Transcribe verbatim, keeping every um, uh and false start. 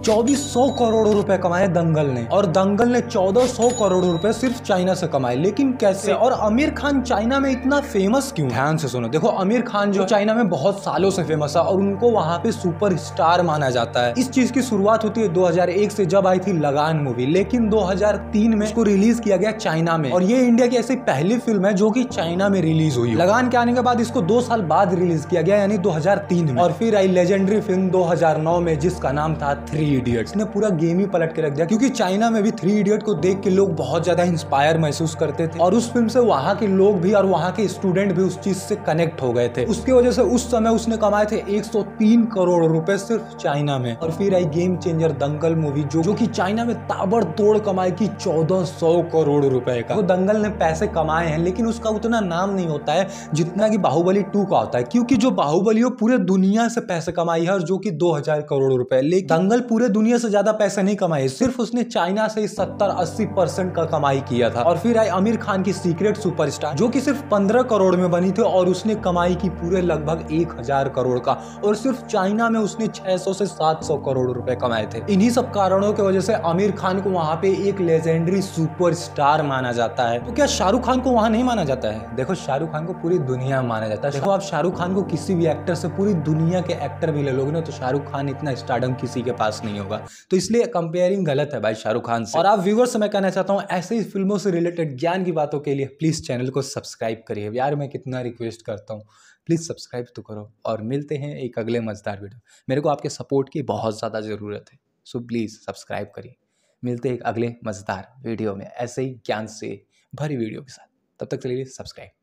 चौबीस सौ करोड़ रुपए कमाए दंगल ने, और दंगल ने चौदह सौ करोड़ रुपए सिर्फ चाइना से कमाए। लेकिन कैसे? और आमिर खान चाइना में इतना फेमस क्यों? ध्यान से सुनो। देखो, आमिर खान जो चाइना में बहुत सालों से फेमस है और उनको वहां पे सुपर स्टार माना जाता है। इस चीज की शुरुआत होती है दो हज़ार एक से, जब आई थी लगान मूवी। लेकिन दो हज़ार तीन में इसको रिलीज किया गया चाइना में, और ये इंडिया की ऐसी पहली फिल्म है जो कि चाइना में रिलीज हुई। लगान के आने के बाद इसको दो साल बाद रिलीज किया गया, यानी दो हज़ार तीन में। और फिर आई लेजेंडरी फिल्म दो हज़ार नौ में, जिसका नाम था थ्री इडियट्स। ने पूरा गेम ही पलट के रख दिया, क्योंकि चाइना में भी थ्री इडियट को देख के लोग बहुत ज्यादा इंस्पायर महसूस करते थे, और उस फिल्म से वहां के लोग भी और वहां के स्टूडेंट भी उस चीज से कनेक्ट हो गए थे। उसकी वजह से उस समय उसने कमाए थे एक सौ तीन करोड़ रुपए सिर्फ चाइना में। और फिर आई गेम चेंजर दंगल मूवी, जो जो कि चाइना में ताबड़तोड़ कमाई की चौदह सौ करोड़ रुपए का। वो दंगल ने पैसे कमाए हैं, लेकिन उसका उतना नाम नहीं होता है जितना कि बाहुबली टू का होता है, क्योंकि जो बाहुबली पूरे दुनिया से पैसे कमाई है, और जो कि दो हजार करोड़ रुपए। लेकिन दंगल पूरे दुनिया से ज्यादा पैसे नहीं कमाए, सिर्फ उसने चाइना से सत्तर अस्सी परसेंट का कमाई किया था। और फिर आई आमिर खान की सीक्रेट सुपरस्टार, जो कि सिर्फ पंद्रह करोड़ में बनी थी, और उसने कमाई की पूरे लगभग एक हजार करोड़ का, और सिर्फ चाइना में उसने छह सौ से सात सौ करोड़ रुपए कमाए थे। इन्हीं सब कारणों की वजह से आमिर खान को वहां पे एक लेजेंडरी सुपरस्टार माना जाता है। तो क्या शाहरुख खान को वहां नहीं माना जाता है? देखो, शाहरुख खान को पूरी दुनिया में माना जाता है। देखो, आप शाहरुख खान को किसी भी एक्टर से, पूरी दुनिया के एक्टर भी ले लोगे ना, तो शाहरुख खान इतना स्टारडम किसी के पास नहीं होगा। तो इसलिए कंपेयरिंग गलत है भाई शाहरुख खान से। और आप व्यूअर्स से मैं कहना चाहता हूँ, ऐसे ही फिल्मों से रिलेटेड ज्ञान की बातों के लिए प्लीज चैनल को सब्सक्राइब करिए। यार, मैं कितना रिक्वेस्ट करता हूँ, प्लीज सब्सक्राइब तो करो। और मिलते हैं एक अगले मजेदार वीडियो। मेरे को आपके सपोर्ट की बहुत ज़्यादा ज़रूरत है, सो प्लीज़ सब्सक्राइब करिए। मिलते हैं एक अगले मजेदार वीडियो में, ऐसे ही ज्ञान से भरी वीडियो के साथ। तब तक के लिए सब्सक्राइब।